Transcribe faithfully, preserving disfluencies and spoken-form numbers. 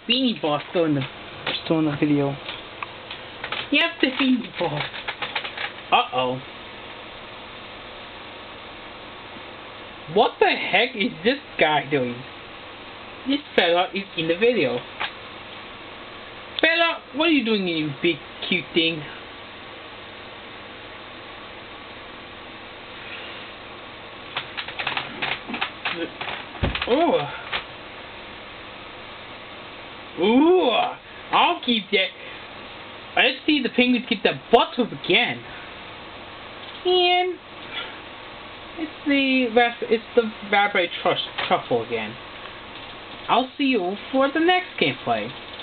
Beanie Ballz still in the still in the video. Yep, the Beanie Ballz. Uh oh. What the heck is this guy doing? This fella is in the video. Fella, what are you doing, you big cute thing? Ooh. Ooh. I'll keep that. Let's see the penguins get the butt up again. And it's the it's the vibrate truffle again. I'll see you for the next gameplay.